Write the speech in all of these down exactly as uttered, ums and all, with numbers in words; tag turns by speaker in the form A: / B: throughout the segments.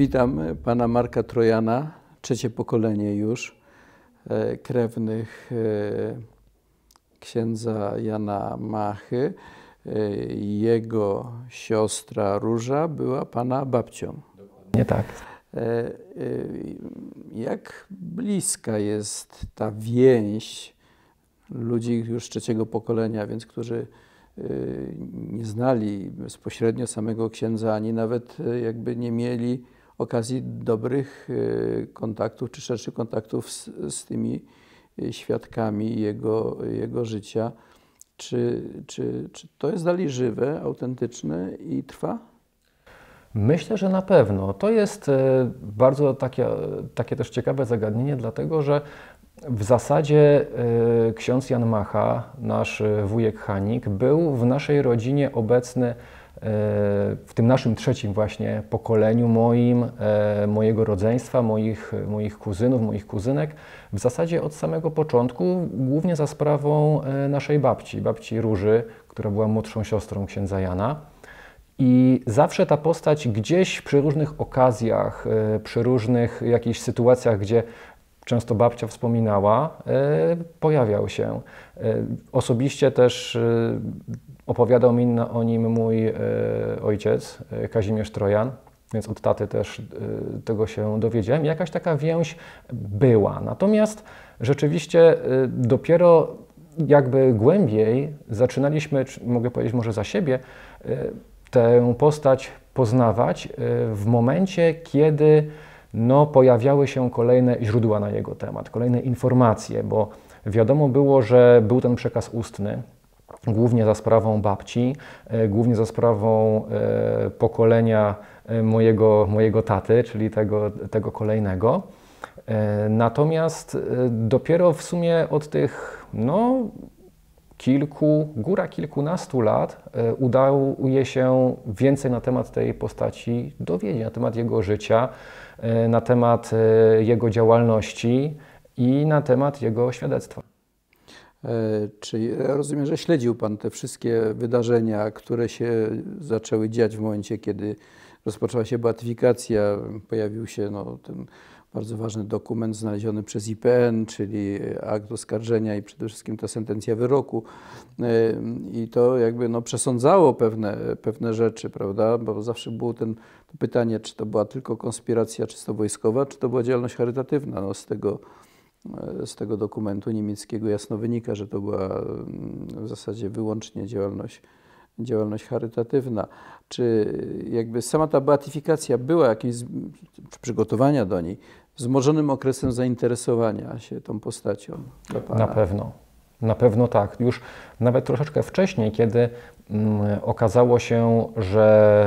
A: Witam pana Marka Trojana, trzecie pokolenie już e, krewnych e, księdza Jana Machy. E, jego siostra Róża była pana babcią.
B: Nie tak.
A: E, e, jak bliska jest ta więź ludzi już trzeciego pokolenia, więc którzy nie znali bezpośrednio samego księdza, ani nawet jakby nie mieli okazji dobrych kontaktów czy szerszych kontaktów z, z tymi świadkami jego, jego życia. Czy, czy, czy to jest dalej żywe, autentyczne i trwa?
B: Myślę, że na pewno. To jest bardzo takie, takie też ciekawe zagadnienie, dlatego że w zasadzie y, ksiądz Jan Macha, nasz wujek Hanik, był w naszej rodzinie obecny y, w tym naszym trzecim właśnie pokoleniu moim, y, mojego rodzeństwa, moich, moich kuzynów, moich kuzynek, w zasadzie od samego początku, głównie za sprawą y, naszej babci, babci Róży, która była młodszą siostrą księdza Jana. I zawsze ta postać gdzieś przy różnych okazjach, y, przy różnych jakichś sytuacjach, gdzie często babcia wspominała, pojawiał się. Osobiście też opowiadał mi o nim mój ojciec, Kazimierz Trojan, więc od taty też tego się dowiedziałem. Jakaś taka więź była. Natomiast rzeczywiście dopiero jakby głębiej zaczynaliśmy, mogę powiedzieć może za siebie, tę postać poznawać w momencie, kiedy no, pojawiały się kolejne źródła na jego temat, kolejne informacje, bo wiadomo było, że był ten przekaz ustny, głównie za sprawą babci, głównie za sprawą e, pokolenia mojego, mojego taty, czyli tego, tego kolejnego. E, natomiast e, dopiero w sumie od tych no, kilku, góra kilkunastu lat e, udało się więcej na temat tej postaci dowiedzieć, na temat jego życia, na temat jego działalności i na temat jego świadectwa.
A: E, czy rozumiem, że śledził pan te wszystkie wydarzenia, które się zaczęły dziać w momencie, kiedy rozpoczęła się beatyfikacja, pojawił się no, ten bardzo ważny dokument znaleziony przez I P N, czyli akt oskarżenia i przede wszystkim ta sentencja wyroku. I to jakby no, przesądzało pewne, pewne rzeczy, prawda? Bo zawsze było ten, to pytanie, czy to była tylko konspiracja czysto wojskowa, czy to była działalność charytatywna. No, z tego, z tego dokumentu niemieckiego jasno wynika, że to była w zasadzie wyłącznie działalność, działalność charytatywna. Czy jakby sama ta beatyfikacja była jakimś, czy przygotowania do niej, wzmożonym okresem zainteresowania się tą postacią dla pana?
B: Na pewno. Na pewno tak. Już nawet troszeczkę wcześniej, kiedy mm, okazało się, że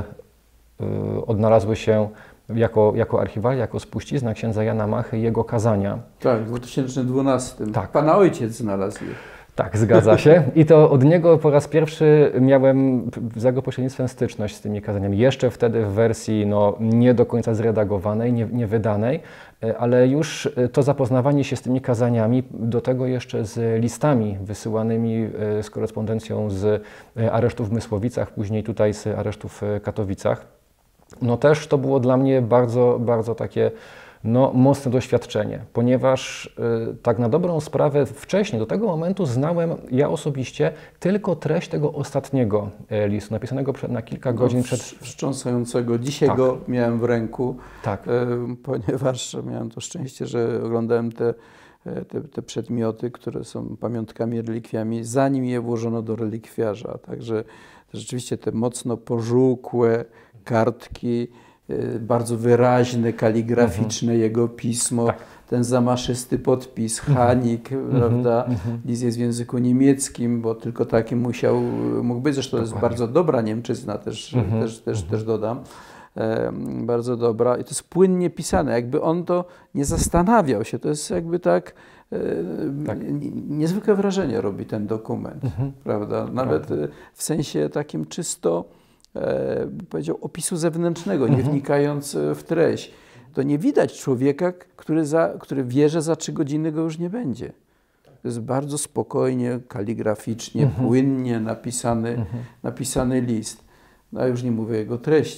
B: y, odnalazły się jako, jako archiwalia, jako spuścizna księdza Jana Machy jego kazania.
A: Tak, w dwa tysiące dwunastym. Tak. Pana ojciec znalazł je.
B: Tak, zgadza się. I to od niego po raz pierwszy miałem za jego pośrednictwem styczność z tymi kazaniami. Jeszcze wtedy w wersji no, nie do końca zredagowanej, nie, nie wydanej, ale już to zapoznawanie się z tymi kazaniami, do tego jeszcze z listami wysyłanymi z korespondencją z aresztów w Mysłowicach, później tutaj z aresztów w Katowicach, no też to było dla mnie bardzo, bardzo takie no, mocne doświadczenie, ponieważ y, tak na dobrą sprawę wcześniej, do tego momentu znałem ja osobiście tylko treść tego ostatniego y, listu, napisanego przed, na kilka no, godzin przed...
A: Wstrząsającego. Dzisiaj tak. go miałem w ręku,
B: tak.
A: y, ponieważ miałem to szczęście, że oglądałem te, te, te przedmioty, które są pamiątkami, relikwiami, zanim je włożono do relikwiarza. Także rzeczywiście te mocno pożółkłe kartki, bardzo wyraźne, kaligraficzne mm-hmm. jego pismo, tak. ten zamaszysty podpis, Hanik, mm-hmm. prawda, mm-hmm. list jest w języku niemieckim, bo tylko taki musiał, mógł być, zresztą to jest bardzo dobra Niemczyzna, też, mm-hmm. też, też, mm-hmm. też dodam, e, bardzo dobra i to jest płynnie pisane, jakby on to nie zastanawiał się, to jest jakby tak, e, tak. niezwykłe wrażenie robi ten dokument, mm-hmm. prawda, nawet prawda. w sensie takim czysto E, powiedział, opisu zewnętrznego, nie wnikając w treść. To nie widać człowieka, który, za, który wie, że za trzy godziny go już nie będzie. To jest bardzo spokojnie, kaligraficznie, mhm. płynnie napisany, mhm. napisany list. No a już nie mówię o jego treści.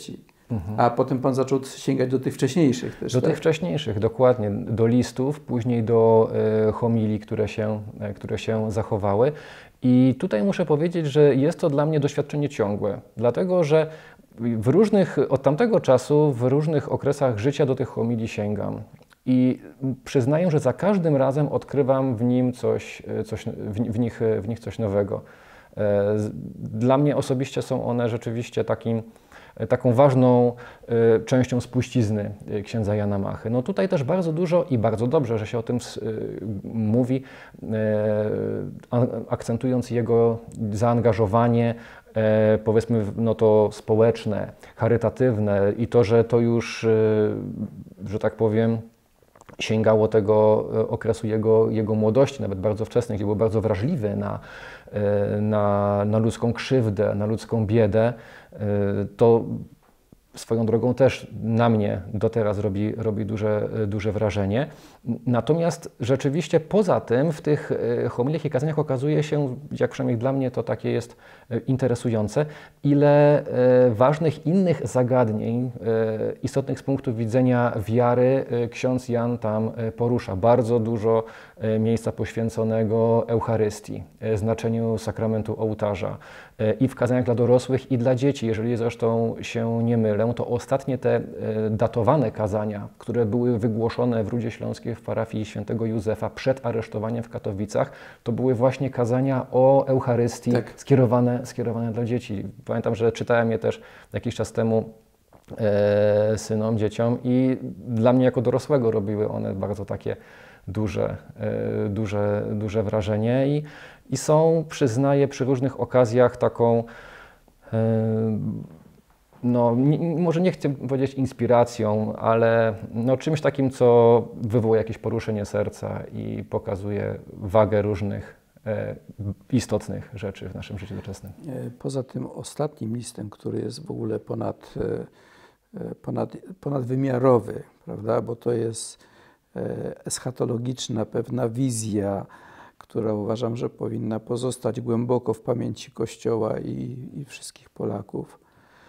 A: Mhm. A potem pan zaczął sięgać do tych wcześniejszych też,
B: Do
A: tak?
B: tych wcześniejszych, dokładnie. Do listów, później do e, homilii, które się, e, które się zachowały. I tutaj muszę powiedzieć, że jest to dla mnie doświadczenie ciągłe, dlatego że w różnych, od tamtego czasu w różnych okresach życia do tych homilii sięgam. I przyznaję, że za każdym razem odkrywam w nim coś, coś w, w, nich, w nich coś nowego. Dla mnie osobiście są one rzeczywiście takim, taką ważną y, częścią spuścizny y, księdza Jana Machy. No tutaj też bardzo dużo i bardzo dobrze, że się o tym y, mówi, y, akcentując jego zaangażowanie, y, powiedzmy, no to społeczne, charytatywne i to, że to już, y, że tak powiem, sięgało tego okresu jego, jego młodości, nawet bardzo wczesnej, gdzie był bardzo wrażliwy na, na, na ludzką krzywdę, na ludzką biedę, to swoją drogą też na mnie do teraz robi, robi duże, duże wrażenie. Natomiast rzeczywiście poza tym w tych homiliach i kazaniach okazuje się, jak przynajmniej dla mnie to takie jest interesujące, ile ważnych innych zagadnień istotnych z punktu widzenia wiary ksiądz Jan tam porusza. Bardzo dużo miejsca poświęconego Eucharystii, znaczeniu sakramentu ołtarza i w kazaniach dla dorosłych i dla dzieci. Jeżeli zresztą się nie mylę, to ostatnie te datowane kazania, które były wygłoszone w Rudzie Śląskiej w parafii świętego Józefa przed aresztowaniem w Katowicach, to były właśnie kazania o Eucharystii, tak, skierowane, skierowane dla dzieci. Pamiętam, że czytałem je też jakiś czas temu e, synom, dzieciom i dla mnie jako dorosłego robiły one bardzo takie duże, e, duże, duże wrażenie i, i są, przyznaję, przy różnych okazjach taką e, no, nie, może nie chcę powiedzieć inspiracją, ale no, czymś takim, co wywołuje jakieś poruszenie serca i pokazuje wagę różnych e, istotnych rzeczy w naszym życiu doczesnym.
A: Poza tym ostatnim listem, który jest w ogóle ponad, ponad, ponadwymiarowy, prawda? Bo to jest eschatologiczna pewna wizja, która uważam, że powinna pozostać głęboko w pamięci Kościoła i, i wszystkich Polaków.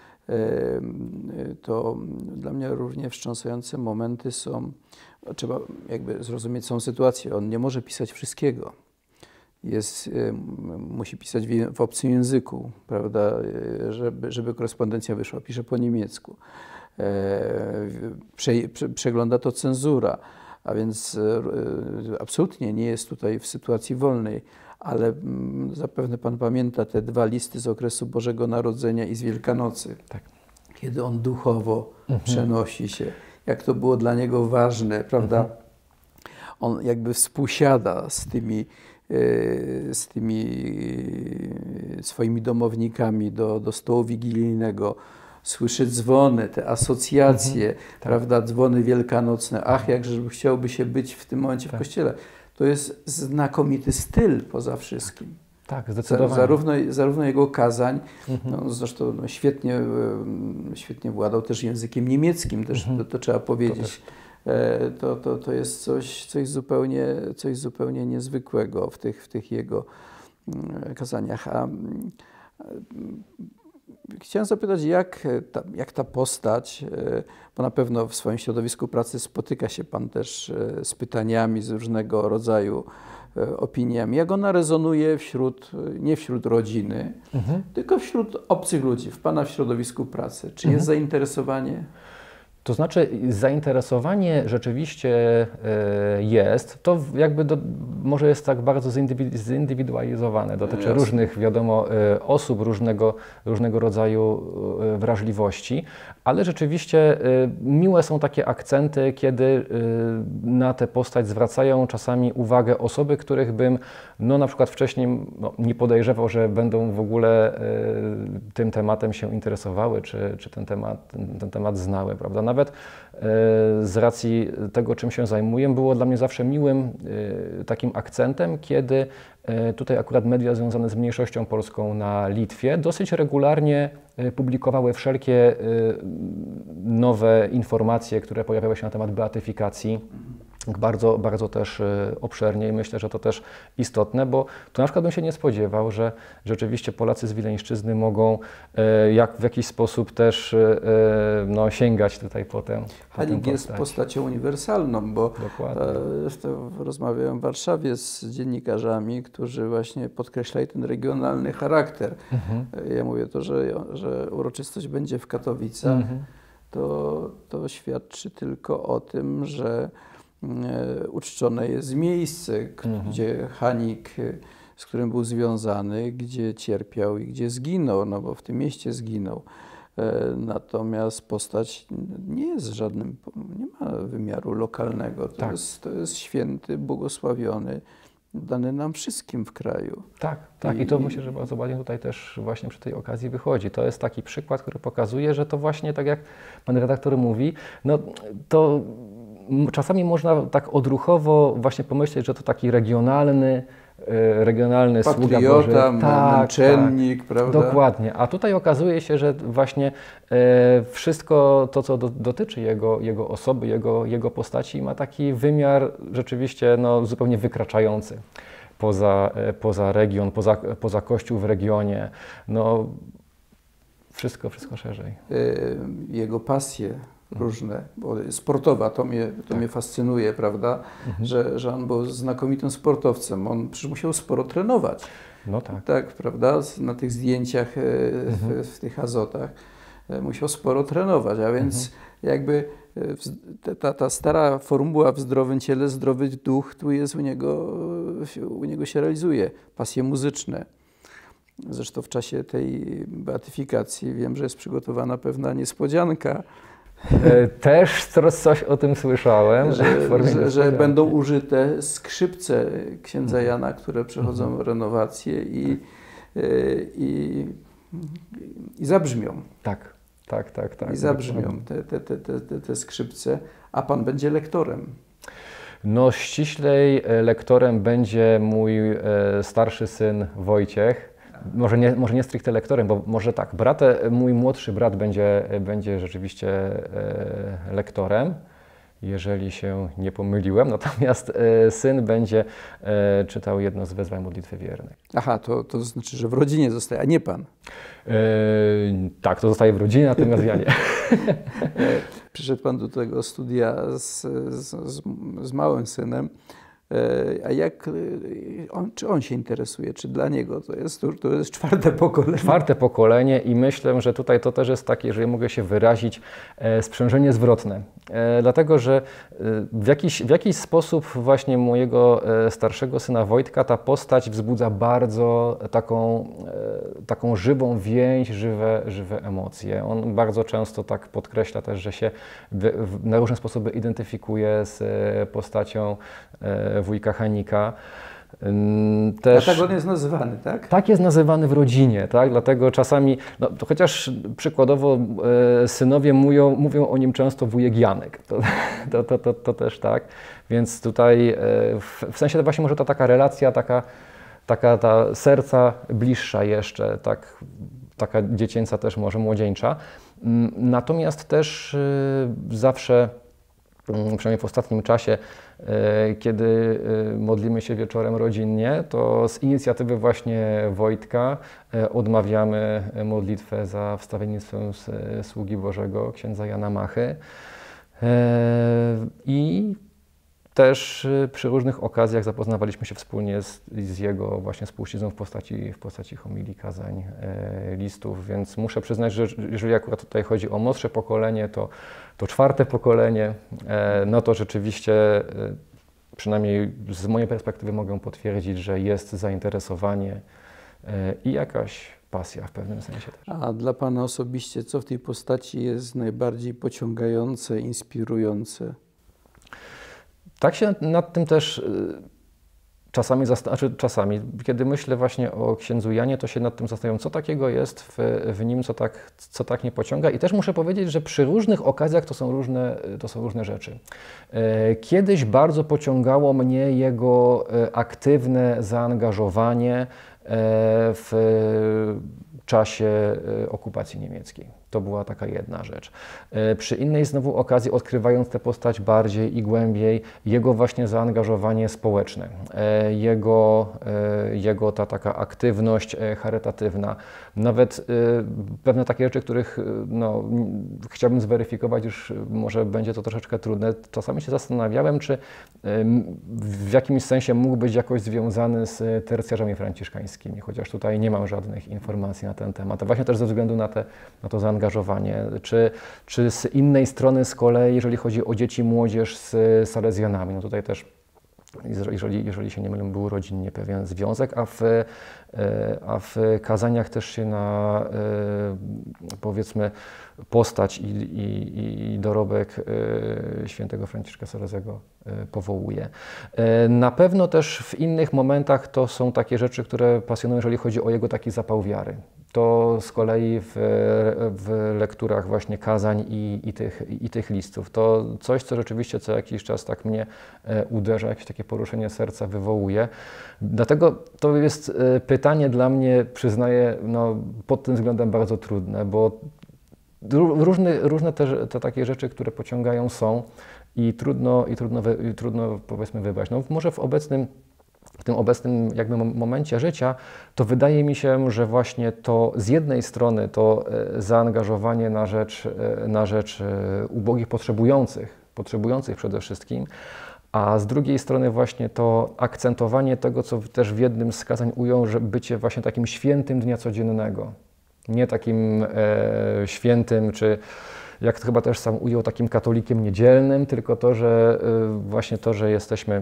A: To dla mnie równie wstrząsające momenty są, trzeba jakby zrozumieć całą sytuację. On nie może pisać wszystkiego. Jest, musi pisać w obcym języku, prawda, żeby, żeby korespondencja wyszła. Pisze po niemiecku. Prze, prze, przegląda to cenzura, a więc absolutnie nie jest tutaj w sytuacji wolnej. Ale zapewne pan pamięta te dwa listy z okresu Bożego Narodzenia i z Wielkanocy, tak, kiedy on duchowo mhm. przenosi się, jak to było dla niego ważne, prawda? Mhm. On jakby współsiada z tymi, z tymi swoimi domownikami do, do stołu wigilijnego, słyszy dzwony, te asocjacje, mhm. prawda? Dzwony wielkanocne. Ach, jakże chciałby się być w tym momencie tak. w kościele. To jest znakomity styl poza wszystkim.
B: Tak, zdecydowanie.
A: Zarówno, zarówno jego kazań, mhm. no, zresztą no, świetnie, świetnie władał też językiem niemieckim, też, mhm. to, to trzeba powiedzieć. To, to, to, to jest coś, coś, zupełnie, coś zupełnie niezwykłego w tych, w tych jego kazaniach. A, chciałem zapytać, jak ta, jak ta postać, bo na pewno w swoim środowisku pracy spotyka się pan też z pytaniami, z różnego rodzaju opiniami, jak ona rezonuje wśród, nie wśród rodziny, mhm. tylko wśród obcych ludzi, w pana środowisku pracy. Czy mhm. jest zainteresowanie?
B: To znaczy zainteresowanie rzeczywiście jest, to jakby do, może jest tak bardzo zindywidualizowane, dotyczy Jasne. różnych, wiadomo, osób, różnego, różnego rodzaju wrażliwości, ale rzeczywiście miłe są takie akcenty, kiedy na tę postać zwracają czasami uwagę osoby, których bym no na przykład wcześniej no, nie podejrzewał, że będą w ogóle tym tematem się interesowały, czy, czy ten temat, ten, ten temat znały, prawda? Nawet z racji tego, czym się zajmuję, było dla mnie zawsze miłym takim akcentem, kiedy tutaj akurat media związane z mniejszością polską na Litwie dosyć regularnie publikowały wszelkie nowe informacje, które pojawiały się na temat beatyfikacji bardzo, bardzo też obszernie i myślę, że to też istotne, bo tu na przykład bym się nie spodziewał, że rzeczywiście Polacy z Wileńszczyzny mogą jak, w jakiś sposób też no, sięgać tutaj po tę
A: Hanik jest postacią uniwersalną, bo Dokładnie. rozmawiałem w Warszawie z dziennikarzami, którzy właśnie podkreślali ten regionalny charakter. Mhm. Ja mówię to, że, że uroczystość będzie w Katowicach, mhm. to, to świadczy tylko o tym, że uczczone jest miejsce, mhm. gdzie Hanik, z którym był związany, gdzie cierpiał i gdzie zginął, no bo w tym mieście zginął. Natomiast postać nie jest żadnym, nie ma wymiaru lokalnego. To, tak. jest, to jest święty, błogosławiony, dany nam wszystkim w kraju.
B: Tak, tak. I, I to myślę, że bardzo ładnie tutaj też właśnie przy tej okazji wychodzi. To jest taki przykład, który pokazuje, że to właśnie tak jak pan redaktor mówi, no to czasami można tak odruchowo właśnie pomyśleć, że to taki regionalny, regionalny
A: Patriota,
B: sługa Boży.
A: Tak, naczelnik, tak, prawda?
B: Dokładnie. A tutaj okazuje się, że właśnie e, wszystko to, co do, dotyczy jego, jego osoby, jego, jego postaci, ma taki wymiar rzeczywiście no, zupełnie wykraczający poza, e, poza region, poza, poza Kościół w regionie. No, wszystko, wszystko szerzej.
A: Jego pasje różne, bo sportowa, to mnie, to tak. mnie fascynuje, prawda, mhm. że, że on był znakomitym sportowcem, on przecież musiał sporo trenować.
B: No tak.
A: Tak, prawda, na tych zdjęciach, mhm. w, w tych azotach musiał sporo trenować, a więc mhm. jakby ta, ta stara formuła w zdrowym ciele, zdrowy duch, tu jest u niego, u niego się realizuje, pasje muzyczne. Zresztą w czasie tej beatyfikacji wiem, że jest przygotowana pewna niespodzianka.
B: Też coś o tym słyszałem.
A: Że, że, że będą użyte skrzypce księdza Jana, które przechodzą mhm. renowację i, i, i zabrzmią.
B: Tak, tak, tak. tak
A: I zabrzmią te, te, te, te, te skrzypce, a pan będzie lektorem.
B: No ściślej lektorem będzie mój starszy syn Wojciech. Może nie, może nie stricte lektorem, bo może tak, brat, mój młodszy brat będzie, będzie rzeczywiście e, lektorem, jeżeli się nie pomyliłem, natomiast e, syn będzie e, czytał jedno z wezwań modlitwy wiernej.
A: Aha, to, to znaczy, że w rodzinie zostaje, a nie pan.
B: E, tak, to zostaje w rodzinie, natomiast ja nie.
A: Przyszedł pan do tego studia z, z, z małym synem. A jak on, czy on się interesuje, czy dla niego to jest, to jest czwarte pokolenie?
B: Czwarte pokolenie i myślę, że tutaj to też jest takie, jeżeli mogę się wyrazić, sprzężenie zwrotne. Dlatego, że w jakiś, w jakiś sposób właśnie mojego starszego syna Wojtka ta postać wzbudza bardzo taką, taką żywą więź, żywe, żywe emocje. On bardzo często tak podkreśla też, że się w, w, na różne sposoby identyfikuje z postacią wujka Hanika.
A: Też, a tak on jest nazywany, tak?
B: Tak jest nazywany w rodzinie, tak? Dlatego czasami, no, to chociaż przykładowo e, synowie mówią, mówią o nim często wujek Janek, to, to, to, to, to też tak. Więc tutaj e, w, w sensie to właśnie może ta taka relacja, taka, taka ta serca bliższa jeszcze, tak, taka dziecięca też może, młodzieńcza. Natomiast też e, zawsze, przynajmniej w ostatnim czasie, kiedy modlimy się wieczorem rodzinnie, to z inicjatywy właśnie Wojtka odmawiamy modlitwę za wstawiennictwem sługi Bożego, księdza Jana Machy. I też przy różnych okazjach zapoznawaliśmy się wspólnie z, z jego właśnie spuścizną w postaci, w postaci homilii, kazań, e, listów, więc muszę przyznać, że jeżeli akurat tutaj chodzi o młodsze pokolenie, to, to czwarte pokolenie, e, no to rzeczywiście e, przynajmniej z mojej perspektywy mogę potwierdzić, że jest zainteresowanie e, i jakaś pasja w pewnym sensie też.
A: A dla Pana osobiście, co w tej postaci jest najbardziej pociągające, inspirujące?
B: Tak się nad tym też czasami, znaczy czasami, kiedy myślę właśnie o księdzu Janie, to się nad tym zastanawiam, co takiego jest w, w nim, co tak, co tak nie pociąga. I też muszę powiedzieć, że przy różnych okazjach to są różne, to są różne rzeczy. Kiedyś bardzo pociągało mnie jego aktywne zaangażowanie w czasie okupacji niemieckiej. To była taka jedna rzecz. Przy innej znowu okazji, odkrywając tę postać bardziej i głębiej, jego właśnie zaangażowanie społeczne, jego, jego ta taka aktywność charytatywna, nawet pewne takie rzeczy, których no, chciałbym zweryfikować, już może będzie to troszeczkę trudne. Czasami się zastanawiałem, czy w jakimś sensie mógł być jakoś związany z tercjarzami franciszkańskimi, chociaż tutaj nie mam żadnych informacji na ten temat. A właśnie też ze względu na, te, na to zaangażowanie. Czy, czy z innej strony z kolei, jeżeli chodzi o dzieci i młodzież z salezjanami, no tutaj też, jeżeli, jeżeli się nie mylę, był rodzinnie pewien związek, a w, a w kazaniach też się na, powiedzmy, postać i, i, i dorobek świętego Franciszka Salezego powołuje. Na pewno też w innych momentach to są takie rzeczy, które pasjonują, jeżeli chodzi o jego taki zapał wiary. To z kolei w, w lekturach właśnie kazań i, i, tych, i tych listów. To coś, co rzeczywiście co jakiś czas tak mnie uderza, jakieś takie poruszenie serca wywołuje. Dlatego to jest pytanie dla mnie, przyznaję, no, pod tym względem bardzo trudne, bo różne, różne te, te takie rzeczy, które pociągają, są i trudno, i trudno, i trudno powiedzmy wybrać. No, może w obecnym W tym obecnym jakby momencie życia, to wydaje mi się, że właśnie to z jednej strony to zaangażowanie na rzecz, na rzecz ubogich, potrzebujących, potrzebujących przede wszystkim, a z drugiej strony właśnie to akcentowanie tego, co też w jednym z kazań ujął, że bycie właśnie takim świętym dnia codziennego. Nie takim e, świętym, czy jak to chyba też sam ujął, takim katolikiem niedzielnym, tylko to, że e, właśnie to, że jesteśmy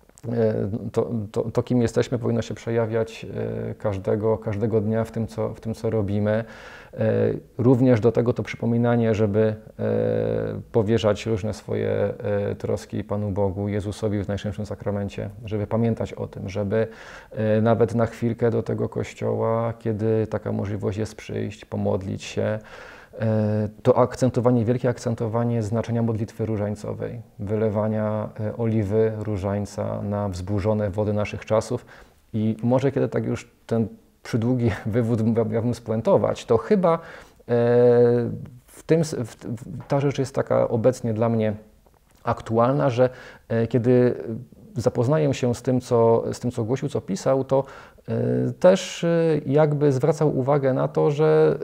B: To, to, to, kim jesteśmy, powinno się przejawiać każdego, każdego dnia w tym, co, w tym, co robimy. Również do tego to przypominanie, żeby powierzać różne swoje troski Panu Bogu, Jezusowi w Najświętszym Sakramencie, żeby pamiętać o tym, żeby nawet na chwilkę do tego kościoła, kiedy taka możliwość jest, przyjść, pomodlić się. To akcentowanie, wielkie akcentowanie znaczenia modlitwy różańcowej, wylewania oliwy różańca na wzburzone wody naszych czasów. I może kiedy tak już ten przydługi wywód miałbym spuentować, to chyba w tym, w, ta rzecz jest taka obecnie dla mnie aktualna, że kiedy zapoznaję się z tym, co, z tym, co głosił, co pisał, to też jakby zwracał uwagę na to, że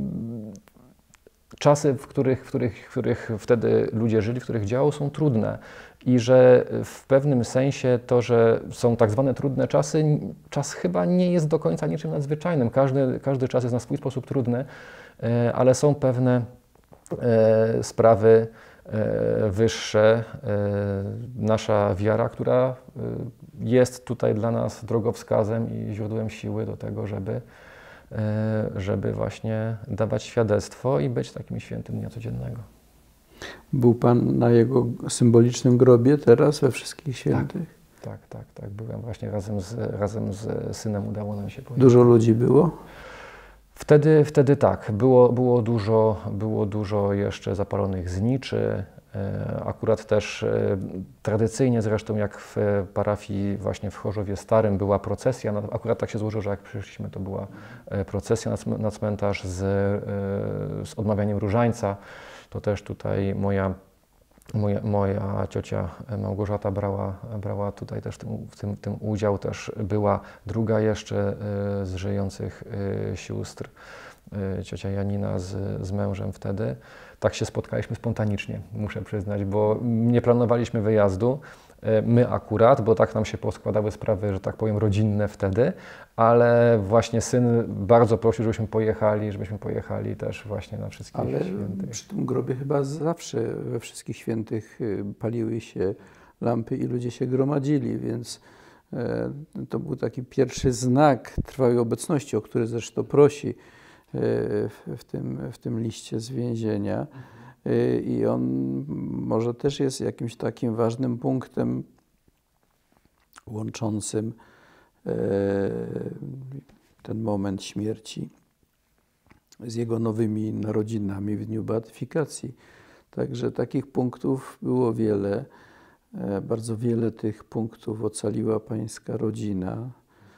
B: czasy, w których, w, których, w których wtedy ludzie żyli, w których działo, są trudne i że w pewnym sensie to, że są tak zwane trudne czasy, czas chyba nie jest do końca niczym nadzwyczajnym. Każdy, każdy czas jest na swój sposób trudny, ale są pewne sprawy wyższe. Nasza wiara, która jest tutaj dla nas drogowskazem i źródłem siły do tego, żeby żeby właśnie dawać świadectwo i być takim świętym dnia codziennego.
A: Był Pan na jego symbolicznym grobie teraz we Wszystkich Świętych?
B: Tak, tak, tak, tak. Byłem właśnie razem z, razem z synem, udało nam się pojechać.
A: Dużo ludzi było?
B: Wtedy, wtedy tak, było, było, dużo, było dużo jeszcze zapalonych zniczy. Akurat też tradycyjnie zresztą jak w parafii właśnie w Chorzowie Starym była procesja, akurat tak się złożyło, że jak przyszliśmy, to była procesja na cmentarz z, z odmawianiem różańca. To też tutaj moja, moja, moja ciocia Małgorzata brała, brała tutaj też w tym, w tym udział. Też była druga jeszcze z żyjących sióstr, ciocia Janina z, z mężem wtedy. Tak się spotkaliśmy spontanicznie, muszę przyznać, bo nie planowaliśmy wyjazdu, my akurat, bo tak nam się poskładały sprawy, że tak powiem, rodzinne wtedy, ale właśnie syn bardzo prosił, żebyśmy pojechali, żebyśmy pojechali też właśnie na Wszystkich
A: ale
B: Świętych.
A: Ale przy tym grobie chyba zawsze we Wszystkich Świętych paliły się lampy i ludzie się gromadzili, więc to był taki pierwszy znak trwałej obecności, o który zresztą prosi w tym, w tym liście z więzienia. I on może też jest jakimś takim ważnym punktem łączącym ten moment śmierci z jego nowymi narodzinami w dniu beatyfikacji. Także takich punktów było wiele. Bardzo wiele tych punktów ocaliła pańska rodzina.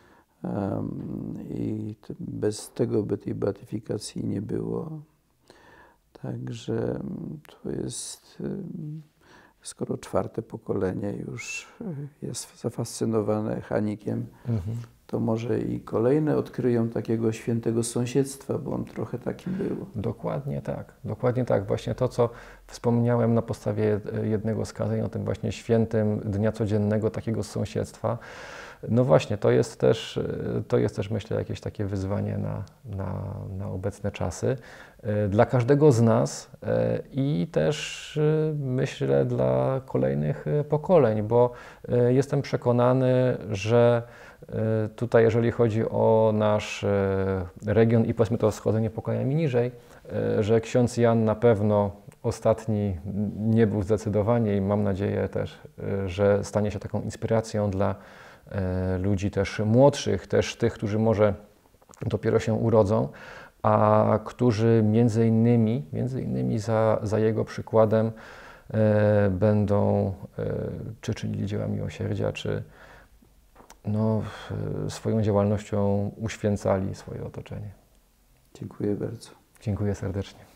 A: I bez tego by tej beatyfikacji nie było. Także to jest, skoro czwarte pokolenie już jest zafascynowane Hanikiem, mhm. to może i kolejne odkryją takiego świętego sąsiedztwa, bo on trochę takim był.
B: Dokładnie tak, dokładnie tak. Właśnie to, co wspomniałem na podstawie jednego z kazań o tym właśnie świętym dnia codziennego takiego sąsiedztwa. No właśnie, to jest też, to jest też myślę jakieś takie wyzwanie na, na, na obecne czasy dla każdego z nas i też myślę dla kolejnych pokoleń, bo jestem przekonany, że tutaj jeżeli chodzi o nasz region i powiedzmy to schodzenie pokojami niżej, że ksiądz Jan na pewno ostatni nie był zdecydowanie i mam nadzieję też, że stanie się taką inspiracją dla ludzi też młodszych, też tych, którzy może dopiero się urodzą, a którzy między innymi, między innymi za, za jego przykładem e, będą e, czy czynili dzieła miłosierdzia, czy no, swoją działalnością uświęcali swoje otoczenie.
A: Dziękuję bardzo.
B: Dziękuję serdecznie.